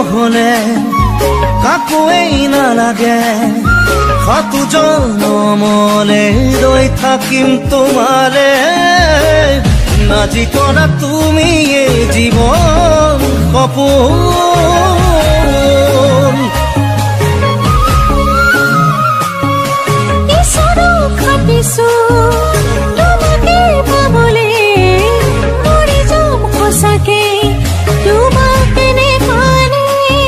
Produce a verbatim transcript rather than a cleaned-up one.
নহলে কাকোৱেই নালাগে সাতু জনমলে ৰৈ থাকিম তোমালে নাজি কৰা তুমি এই জীৱন সপোন ঈশ্বৰক খাটিছো